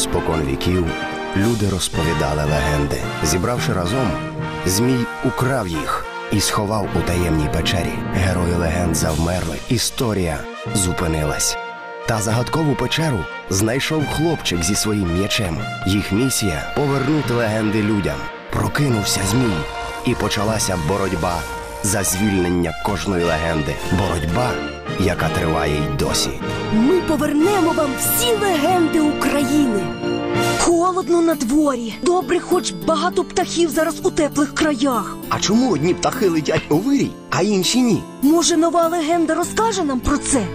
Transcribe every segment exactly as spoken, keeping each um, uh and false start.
Спокон віків люди розповідали легенди. Зібравши разом, Змій украв їх і сховав у таємній печері. Герої легенд завмерли, історія зупинилась. Та загадкову печеру знайшов хлопчик зі своїм м'ячем. Їх місія – повернути легенди людям. Прокинувся Змій, і почалася боротьба за звільнення кожної легенди. Боротьба, яка триває й досі. Ми повернемо вам всі легенди України. Холодно на дворі. Добре, хоч багато птахів зараз у теплих краях. А чому одні птахи летять у вирій, а інші ні? Може, нова легенда розкаже нам про це?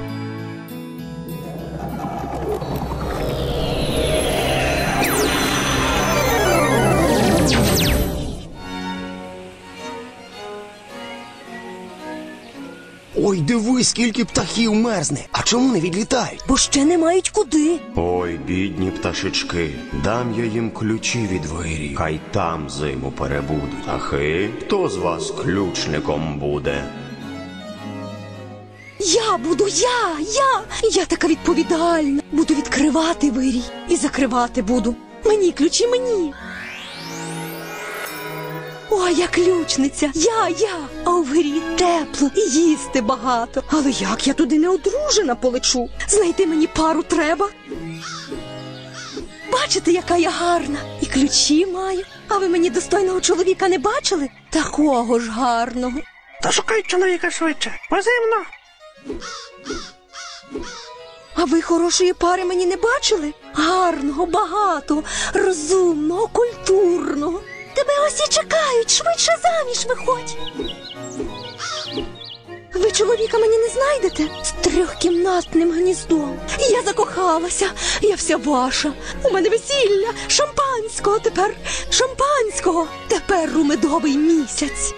Ой, дивись, скільки птахів мерзне. А чому не відлітають? Бо ще не мають куди. Ой, бідні пташечки, дам я їм ключі від вирію, хай там зиму перебудуть. Птахи, хто з вас ключником буде? Я буду, я, я. Я така відповідальна. Буду відкривати вирій і закривати буду. Мені ключі, мені. Ой, я ключниця, я, я. А у вирі тепло і їсти багато. Але як я туди не одружена полечу? Знайти мені пару треба. Бачите, яка я гарна. І ключі маю. А ви мені достойного чоловіка не бачили? Такого ж гарного. Та шукай чоловіка швидше, позимно. А ви хорошої пари мені не бачили? Гарного, багатого, розумного, культурного. Тебе ось і чекають, швидше заміж виходь. Ви чоловіка мені не знайдете? З трьохкімнатним гніздом. Я закохалася, я вся ваша. У мене весілля, шампанського тепер, шампанського. Тепер у медовий місяць.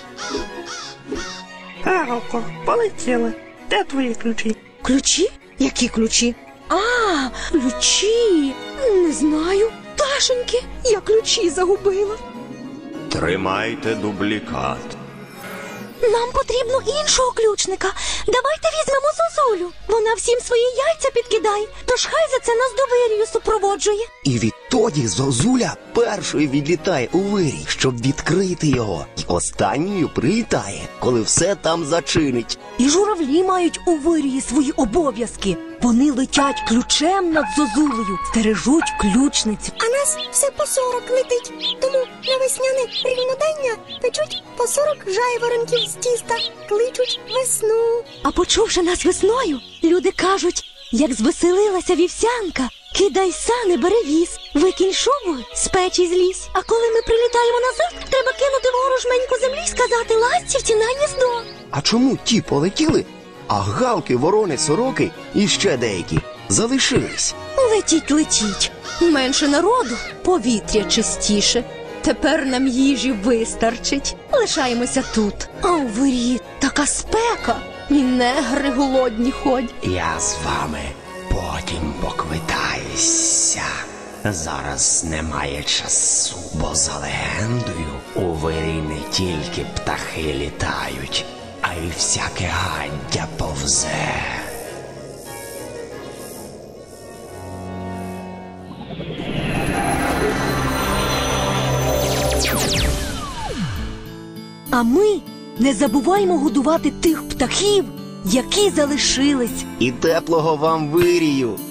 Галко, полетіли. Де твої ключі? Ключі? Які ключі? А, ключі. Не знаю. Ташеньки, я ключі загубила. Тримайте дублікат. Нам потрібно іншого ключника. Давайте візьмемо Зозулю. Вона всім свої яйця підкидає, тож хай за це нас до вирію супроводжує. І відтоді Зозуля першою відлітає у вирій, щоб відкрити його. І останньою прилітає, коли все там зачинить. І журавлі мають у вирії свої обов'язки. Вони летять ключем над Зозулею, стережуть ключницю. А нас все по сорок летить, тому на весняне рівнодення печуть по сорок жайворонків з тіста, кличуть весну. А почувши нас весною, люди кажуть, як звеселилася вівсянка, кидай сани, бери віз, викинь шубу, з печі злізь. А коли ми прилітаємо назад, треба кинути вгору жменьку землі і сказати ластівці на гніздо. А чому ті полетіли, а галки, ворони, сороки і ще деякі залишились? Летіть, летіть. Менше народу, повітря чистіше. Тепер нам їжі вистачить. Лишаємося тут. А у вирі така спека. І негри голодні ходять. Я з вами потім поквитаюся. Зараз немає часу, бо за легендою у вирі не тільки птахи літають, а й всяке гаддя повзе. А ми не забуваймо годувати тих птахів, які залишились. І теплого вам вирію!